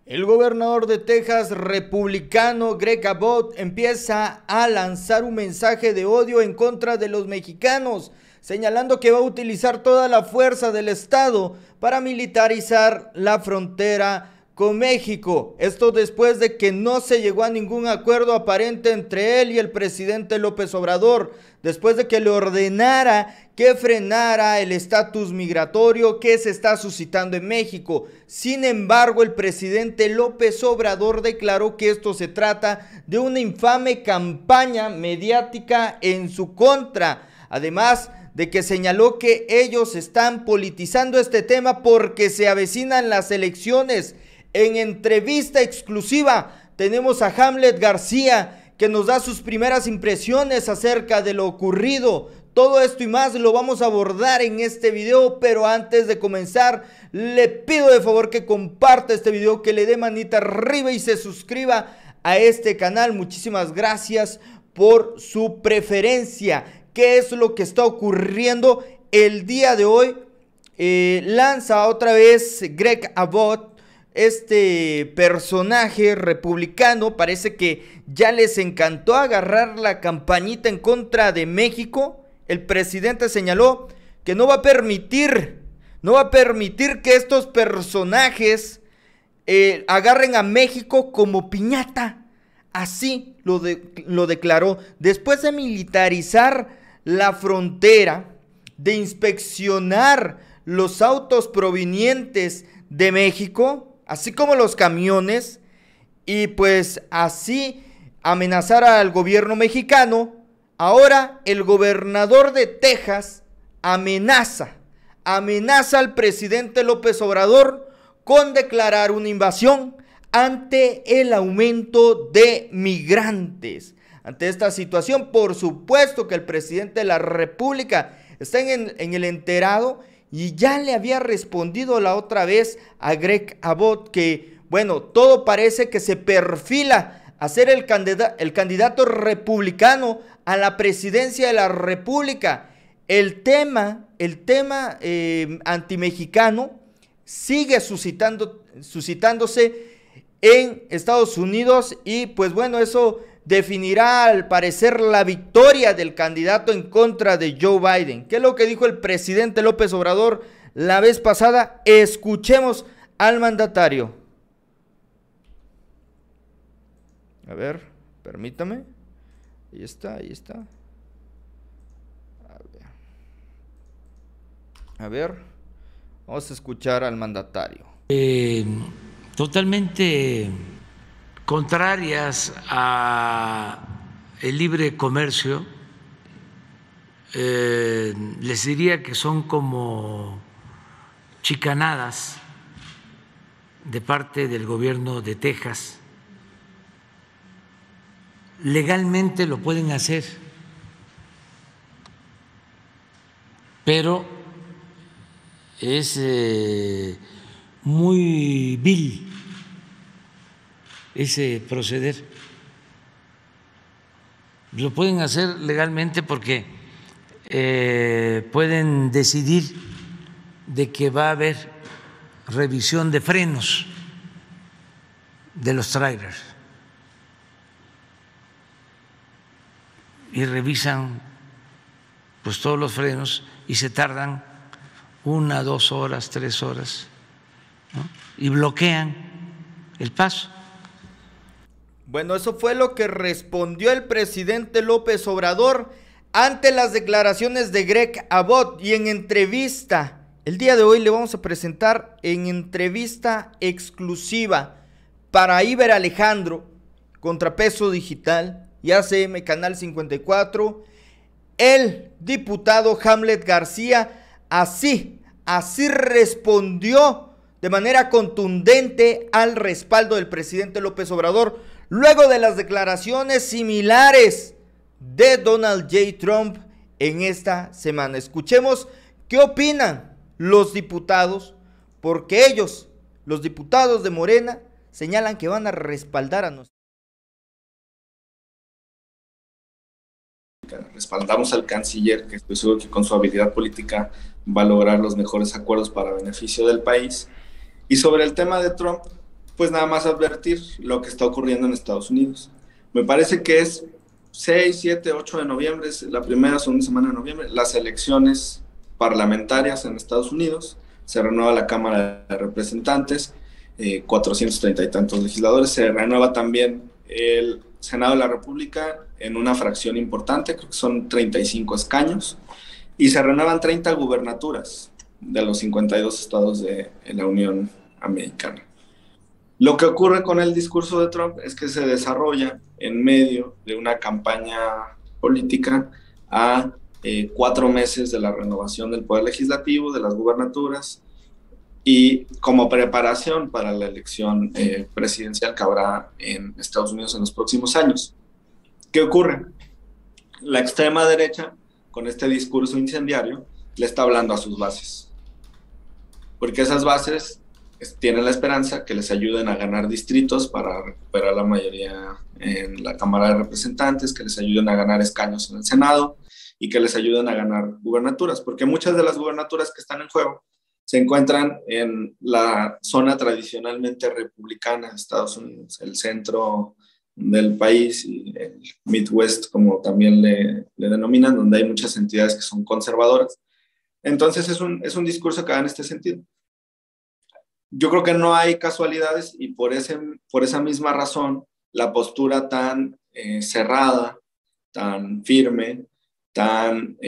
El gobernador de Texas, republicano Greg Abbott, empieza a lanzar un mensaje de odio en contra de los mexicanos, señalando que va a utilizar toda la fuerza del Estado para militarizar la frontera con México. Esto después de que no se llegó a ningún acuerdo aparente entre él y el presidente López Obrador, después de que le ordenara que frenara el estatus migratorio que se está suscitando en México. Sin embargo, el presidente López Obrador declaró que esto se trata de una infame campaña mediática en su contra. Además de que señaló que ellos están politizando este tema porque se avecinan las elecciones. En entrevista exclusiva tenemos a Hamlet García, que nos da sus primeras impresiones acerca de lo ocurrido. Todo esto y más lo vamos a abordar en este video, pero antes de comenzar, le pido de favor que comparta este video, que le dé manita arriba y se suscriba a este canal. Muchísimas gracias por su preferencia. ¿Qué es lo que está ocurriendo el día de hoy? Lanza otra vez Greg Abbott, este personaje republicano. Parece que ya les encantó agarrar la campanita en contra de México. El presidente señaló que no va a permitir que estos personajes agarren a México como piñata. Así lo declaró. Después de militarizar la frontera, de inspeccionar los autos provenientes de México, así como los camiones, y pues así amenazar al gobierno mexicano, ahora el gobernador de Texas amenaza al presidente López Obrador con declarar una invasión ante el aumento de migrantes. Ante esta situación, por supuesto que el presidente de la República está en el enterado y ya le había respondido la otra vez a Greg Abbott que, bueno, todo parece que se perfila a ser el candidato republicano a la presidencia de la República. El tema antimexicano sigue suscitándose en Estados Unidos y pues bueno, eso definirá al parecer la victoria del candidato en contra de Joe Biden. ¿Qué es lo que dijo el presidente López Obrador la vez pasada? Escuchemos al mandatario. A ver, permítame. Ahí está. A ver, vamos a escuchar al mandatario. Totalmente contrarias a el libre comercio, les diría que son como chicanadas de parte del gobierno de Texas. Legalmente lo pueden hacer, pero es muy vil ese proceder. Lo pueden hacer legalmente porque pueden decidir de que va a haber revisión de frenos de los trailers y revisan pues todos los frenos y se tardan 1, 2 horas, 3 horas, ¿no? Y bloquean el paso. Bueno, eso fue lo que respondió el presidente López Obrador ante las declaraciones de Greg Abbott. Y en entrevista, el día de hoy le vamos a presentar en entrevista exclusiva para Iber Alejandro, Contrapeso Digital y ACM Canal 54, el diputado Hamlet García así respondió de manera contundente al respaldo del presidente López Obrador, luego de las declaraciones similares de Donald J. Trump en esta semana. Escuchemos qué opinan los diputados, porque ellos, los diputados de Morena, señalan que van a respaldar a nosotros. Respaldamos al canciller, que estoy seguro que con su habilidad política va a lograr los mejores acuerdos para beneficio del país. Y sobre el tema de Trump, pues nada más advertir lo que está ocurriendo en Estados Unidos. Me parece que es 6, 7, 8 de noviembre, es la primera o segunda semana de noviembre, las elecciones parlamentarias en Estados Unidos, se renueva la Cámara de Representantes, 430 y tantos legisladores, se renueva también el Senado de la República en una fracción importante, creo que son 35 escaños, y se renuevan 30 gubernaturas de los 52 estados de la Unión Americana. Lo que ocurre con el discurso de Trump es que se desarrolla en medio de una campaña política a 4 meses de la renovación del Poder Legislativo, de las gubernaturas, y como preparación para la elección presidencial que habrá en Estados Unidos en los próximos años. ¿Qué ocurre? La extrema derecha, con este discurso incendiario, le está hablando a sus bases, porque esas bases tienen la esperanza que les ayuden a ganar distritos para recuperar la mayoría en la Cámara de Representantes, que les ayuden a ganar escaños en el Senado y que les ayuden a ganar gubernaturas, porque muchas de las gubernaturas que están en juego se encuentran en la zona tradicionalmente republicana de Estados Unidos, el centro del país y el Midwest, como también le denominan, donde hay muchas entidades que son conservadoras. Entonces es un discurso que va en este sentido. Yo creo que no hay casualidades y por esa misma razón la postura tan cerrada, tan firme, tan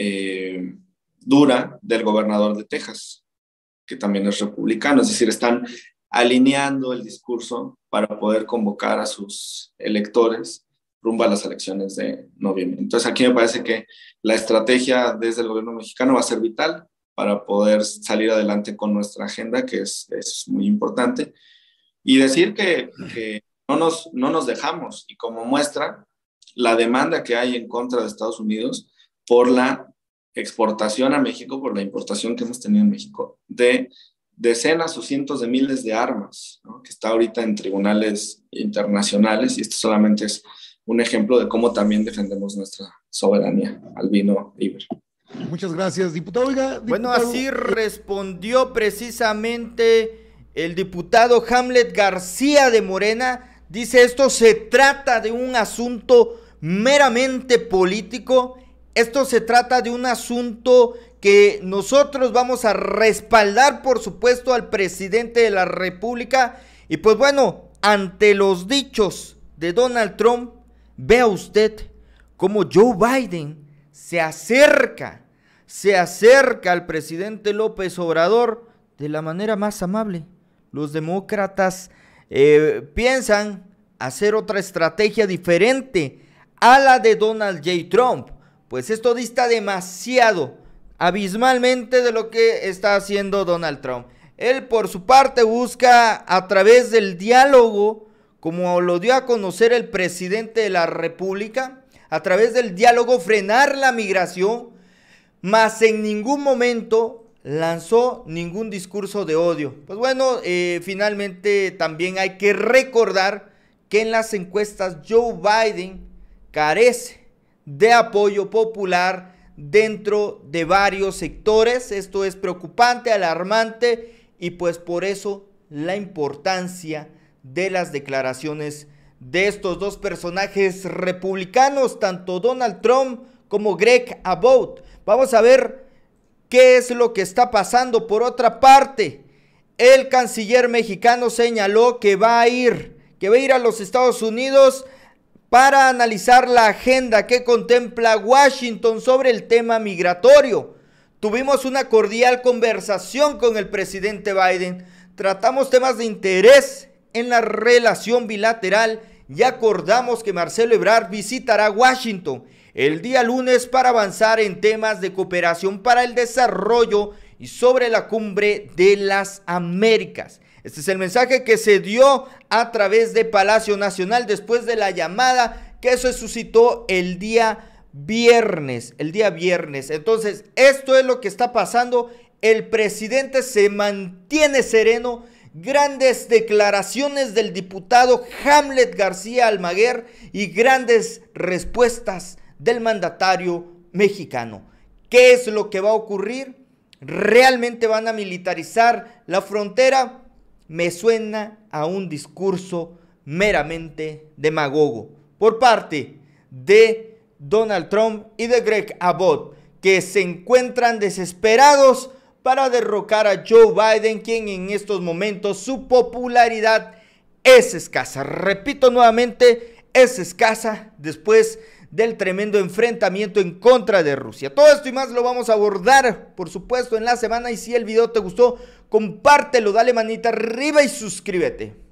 dura del gobernador de Texas, que también es republicano, es decir, están alineando el discurso para poder convocar a sus electores rumbo a las elecciones de noviembre. Entonces aquí me parece que la estrategia desde el gobierno mexicano va a ser vital para poder salir adelante con nuestra agenda, que es muy importante, y decir que no nos dejamos, y como muestra la demanda que hay en contra de Estados Unidos por la exportación a México, por la importación que hemos tenido en México, de decenas o cientos de miles de armas, ¿no?, que está ahorita en tribunales internacionales, y esto solamente es un ejemplo de cómo también defendemos nuestra soberanía albino libre. Muchas gracias, diputado. Oiga, diputado. Bueno, así respondió precisamente el diputado Hamlet García de Morena. Dice, esto se trata de un asunto meramente político, esto se trata de un asunto que nosotros vamos a respaldar, por supuesto, al presidente de la República. Y pues bueno, ante los dichos de Donald Trump, vea usted cómo Joe Biden se acerca al presidente López Obrador de la manera más amable. Los demócratas piensan hacer otra estrategia diferente a la de Donald J. Trump, pues esto dista demasiado, abismalmente, de lo que está haciendo Donald Trump. Él, por su parte, busca a través del diálogo, como lo dio a conocer el presidente de la República, a través del diálogo frenar la migración, mas en ningún momento lanzó ningún discurso de odio. Pues bueno, finalmente también hay que recordar que en las encuestas Joe Biden carece de apoyo popular dentro de varios sectores. Esto es preocupante, alarmante, y pues por eso la importancia de las declaraciones de estos dos personajes republicanos, tanto Donald Trump como Greg Abbott. Vamos a ver qué es lo que está pasando. Por otra parte, el canciller mexicano señaló que va a ir a los Estados Unidos para analizar la agenda que contempla Washington sobre el tema migratorio. Tuvimos una cordial conversación con el presidente Biden, tratamos temas de interés en la relación bilateral y acordamos que Marcelo Ebrard visitará Washington el día lunes para avanzar en temas de cooperación para el desarrollo y sobre la cumbre de las Américas. Este es el mensaje que se dio a través de Palacio Nacional después de la llamada que se suscitó el día viernes. Entonces, esto es lo que está pasando. El presidente se mantiene sereno. Grandes declaraciones del diputado Hamlet García Almaguer y grandes respuestas del mandatario mexicano. ¿Qué es lo que va a ocurrir? ¿Realmente van a militarizar la frontera? Me suena a un discurso meramente demagogo por parte de Donald Trump y de Greg Abbott, que se encuentran desesperados para derrocar a Joe Biden, quien en estos momentos su popularidad es escasa. Repito nuevamente, es escasa después del tremendo enfrentamiento en contra de Rusia. Todo esto y más lo vamos a abordar, por supuesto, en la semana. Y si el video te gustó, compártelo, dale manita arriba y suscríbete.